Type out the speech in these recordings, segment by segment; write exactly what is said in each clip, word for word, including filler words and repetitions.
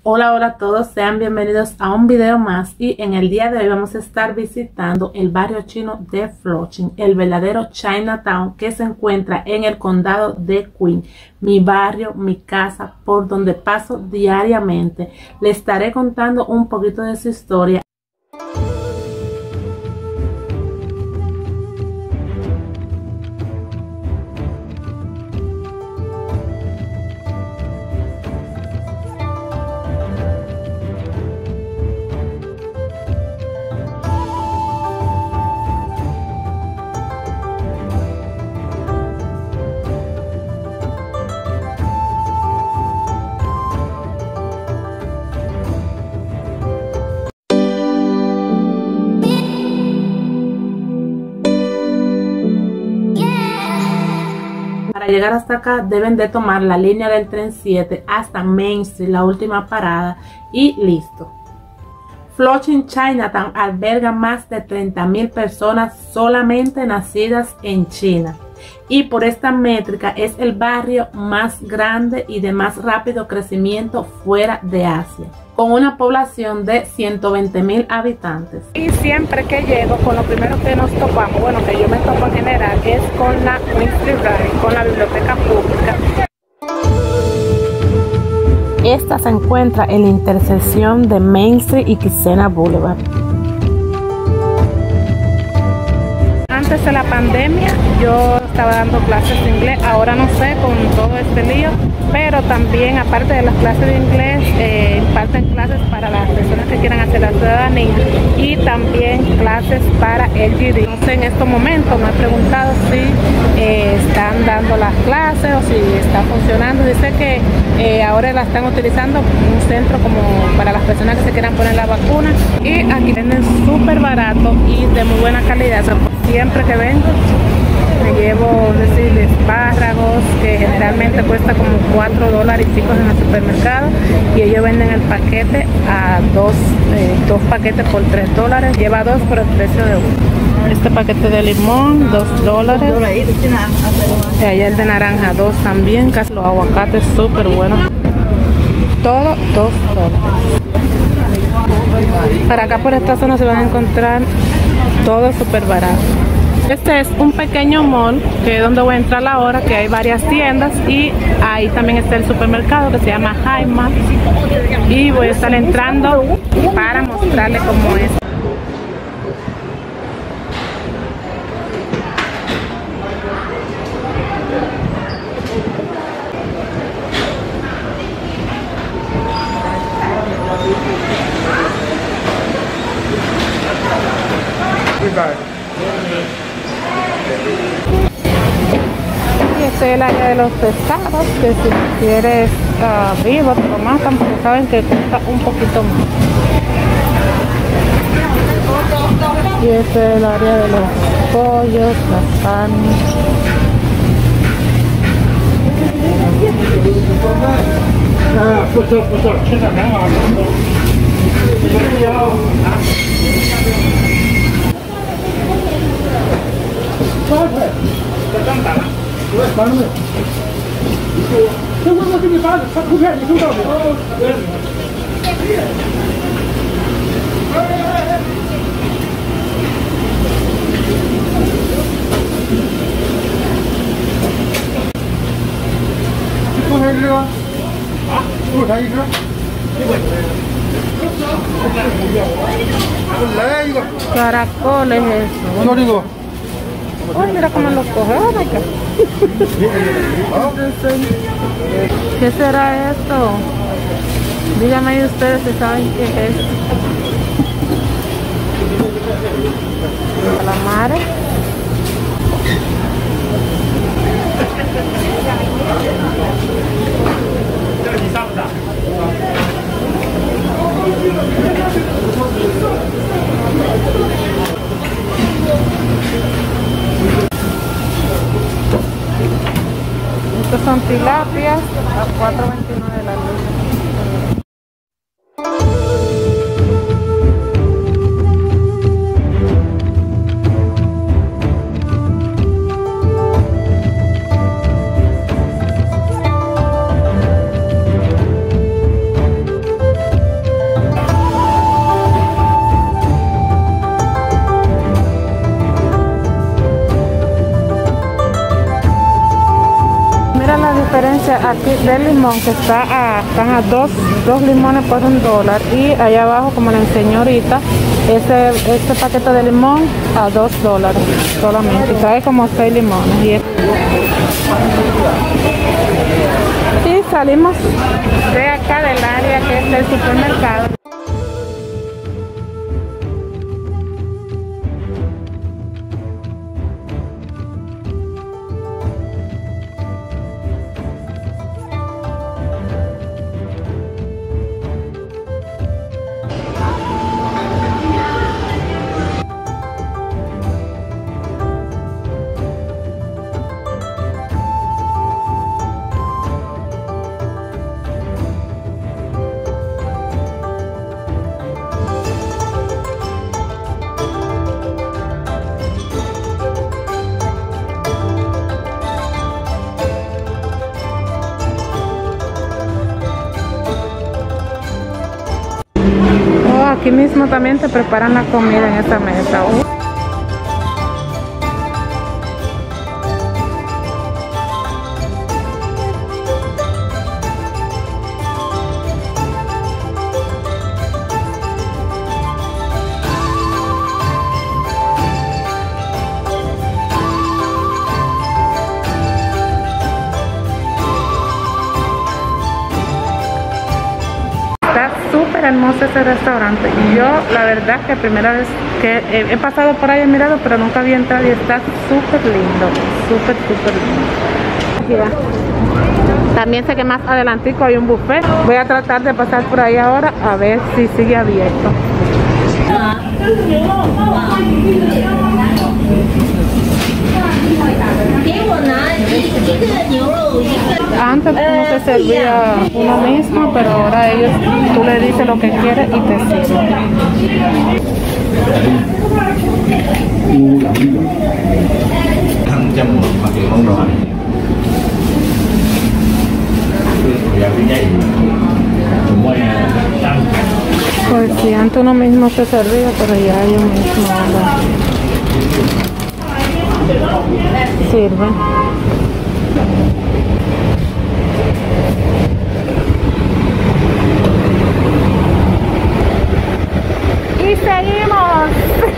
Hola, hola a todos, sean bienvenidos a un video más y en el día de hoy vamos a estar visitando el barrio chino de Flushing, el verdadero Chinatown que se encuentra en el condado de Queens, mi barrio, mi casa, por donde paso diariamente. Les estaré contando un poquito de su historia. Para llegar hasta acá deben de tomar la línea del tren siete hasta Main Street, la última parada, y listo. Flushing Chinatown alberga más de treinta mil personas solamente nacidas en China. Y por esta métrica es el barrio más grande y de más rápido crecimiento fuera de Asia, con una población de ciento veinte mil habitantes. Y siempre que llego, con lo primero que nos topamos, bueno, que yo me topo en general, es con la Queens Library, con la biblioteca pública. Esta se encuentra en la intersección de Main Street y Kissena Boulevard. Antes de la pandemia yo estaba dando clases de inglés, ahora no sé con todo este lío, pero también aparte de las clases de inglés eh, imparten clases para las personas que quieran hacer la ciudadanía y también clases para el G D. No sé en estos momentos, me he preguntado si eh, están dando las clases o si está funcionando. Dice que eh, ahora la están utilizando un centro como para las personas que se quieran poner la vacuna, y aquí venden súper barato y de muy buena calidad. O sea, siempre que vengo me llevo, decir, espárragos que generalmente cuesta como cuatro dólares y pico en el supermercado, y ellos venden el paquete a dos, eh, dos paquetes por tres dólares, lleva dos por el precio de uno. Este paquete de limón, dos dólares, y allá el de naranja, dos también. Casi los aguacates súper buenos, todo dos dólares. Para acá por esta zona se van a encontrar todo súper barato. Este es un pequeño mall que es donde voy a entrar ahora, que hay varias tiendas, y ahí también está el supermercado que se llama Jaima, y voy a estar entrando para mostrarles cómo es. Y este es el área de los pescados, que si quieres uh, vivo te lo matan, porque saben que cuesta un poquito más. Y este es el área de los pollos, las carnes. Caracoles eso. Ay, mira cómo los cogen acá. ¿Qué será esto? Díganme ahí ustedes si saben qué es. Calamares. Estos son tilapias a cuatro veintinueve la libra. aquí del limón que está a, están a dos, dos limones por un dólar. Y allá abajo, como le enseñó ahorita, este, este paquete de limón a dos dólares solamente. Y trae como seis limones. Y, es... y salimos de acá del área que es el supermercado. Aquí mismo también te preparan la comida en esta mesa. Súper hermoso este restaurante. Yo la verdad que primera vez que he, he pasado por ahí he mirado, pero nunca había entrado y está súper lindo, súper súper lindo. También sé que más adelantico hay un buffet. Voy a tratar de pasar por ahí ahora a ver si sigue abierto. Antes uno se servía uno mismo, pero ahora ellos, tú le dices lo que quieres y te sirven. Pues sí, antes uno mismo se servía, pero ya ellos mismos sirven. Y seguimos.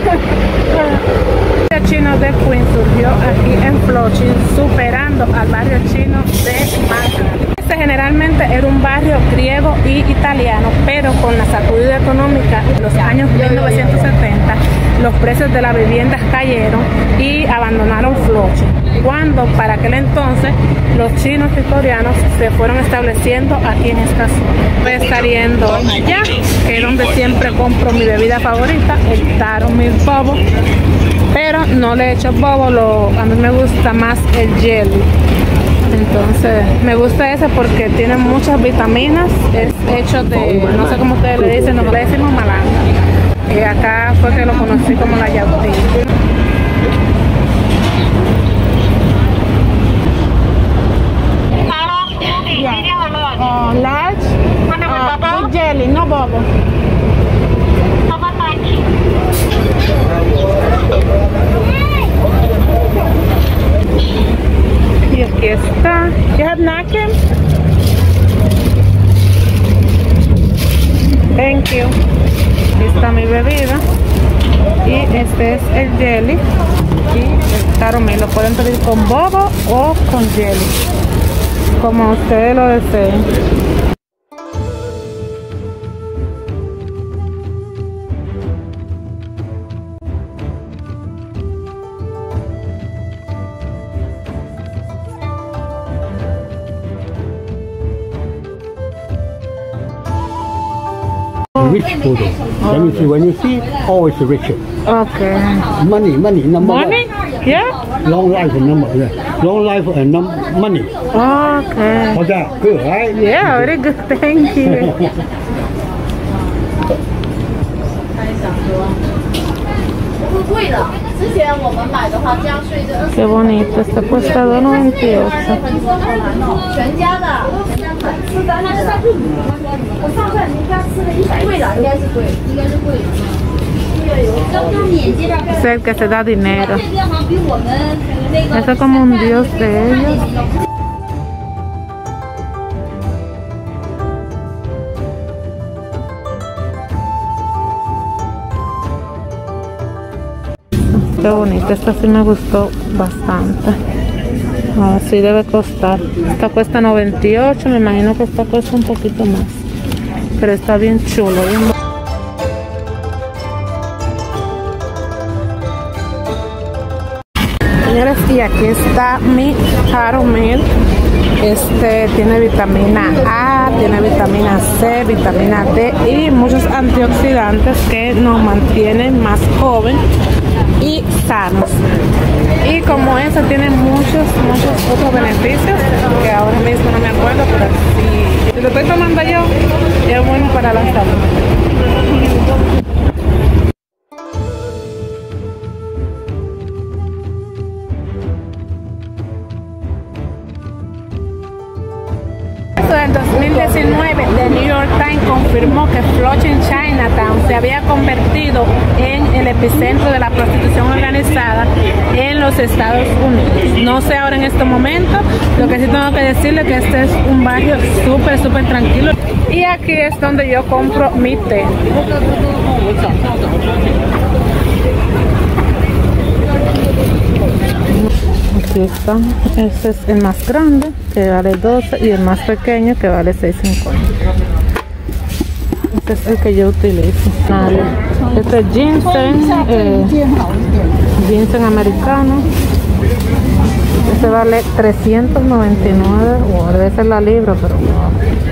El barrio chino de Queens surgió aquí en Flushing, superando al barrio chino de Manhattan. Este generalmente era un barrio griego y italiano, pero con la sacudida económica en los años mil novecientos setenta, los precios de las viviendas cayeron y abandonaron Flushing, cuando para aquel entonces los chinos y coreanos se fueron estableciendo aquí en esta zona. Voy a estar yendo allá, que es donde siempre compro mi bebida favorita, el Taro Milk Bobo, pero no le echo bobo, lo, a mí me gusta más el jelly. Entonces me gusta ese porque tiene muchas vitaminas, es hecho de, no sé cómo ustedes le dicen, nosotros le decimos malanga, y acá fue que lo conocí como la yautía. Yeah. Uh, large, uh, with jelly, no bobo. Y aquí está. You have napkin? Thank you. Aquí está mi bebida. Y este es el jelly. Y el caramelo. Lo pueden pedir con bobo o con jelly, como ustedes lo deseen. Rich photo. Oh. Let me see. When you see, always richer. Okay. Money, money, number money? One. Yeah. Long life and number. Yeah. Long life and num money. Okay. What's that? Good, right? Yeah, very good. Thank you. Qué bonito, este cuesta dos noventa y ocho. Es el que se da dinero. Eso es como un dios de ellos. qué bonita. Esta sí me gustó bastante. Así debe costar. Esta cuesta noventa y ocho, me imagino que esta cuesta un poquito más. Pero está bien chulo, bien. Señores, y aquí está mi Haromil. Este tiene vitamina A, tiene vitamina C, vitamina D y muchos antioxidantes que nos mantienen más joven y sanos. Y como eso tiene muchos, muchos otros beneficios que ahora mismo no me acuerdo, pero si, si lo estoy tomando yo, es bueno para la salud. En dos mil diecinueve, The New York Times confirmó que Flushing Chinatown se había convertido en el epicentro de la prostitución organizada en los Estados Unidos. No sé ahora en este momento, lo que sí tengo que decirle es que este es un barrio súper, súper tranquilo. Y aquí es donde yo compro mi té. Aquí está, este es el más grande que vale doce y el más pequeño que vale seis cincuenta. Este es el que yo utilizo. Este es ginseng, eh, ginseng americano. Este vale trescientos noventa y nueve, wow, debe ser la libra, pero wow.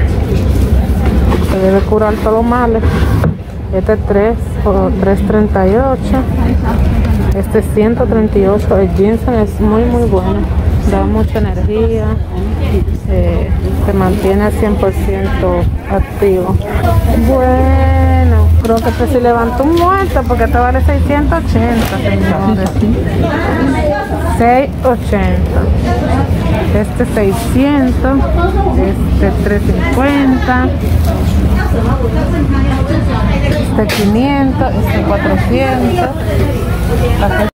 Se debe curar todos los males. Este es tres o tres treinta y ocho. Este es ciento treinta y ocho. El ginseng es muy muy bueno, da mucha energía, eh, se mantiene al cien por ciento activo. Bueno, creo que este sí levantó un muerto porque este vale seiscientos ochenta, señores. seiscientos ochenta. Este seiscientos, este trescientos cincuenta, este quinientos, este cuatrocientos. Okay.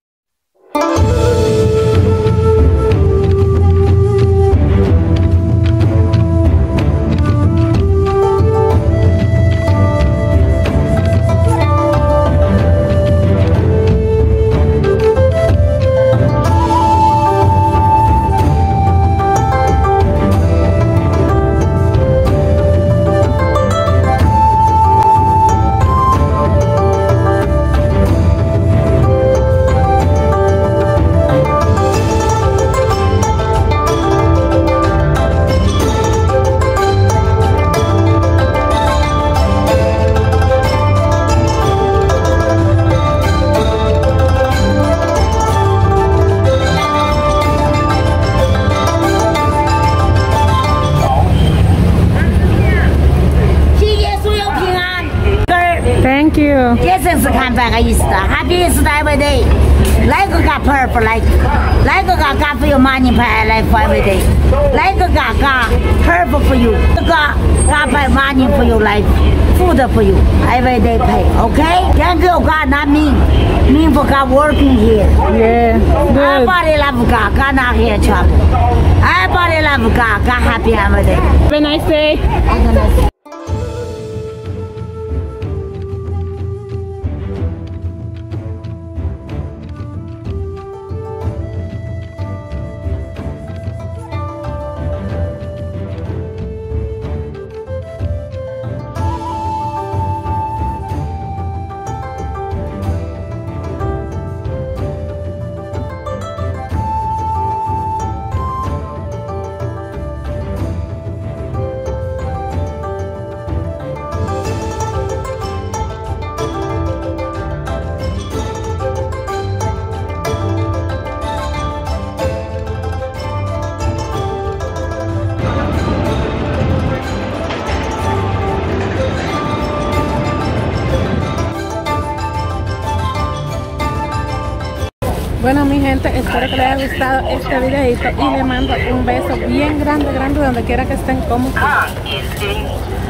Thank you. 这真是看半个意思的 ，Happy Easter every day。来个个 purple 来，来个个 got for your money pay like for every day。来个个 got purple for you， 这个 got pay money for you like food for you every day pay。Okay？ Thank you God not me, me for God working here。 Yeah. Good. Everybody love God, God not here trouble. Everybody love God, God happy every day. Have a nice day. Bueno, mi gente, espero que les haya gustado este videito y les mando un beso bien grande, grande, donde quiera que estén, como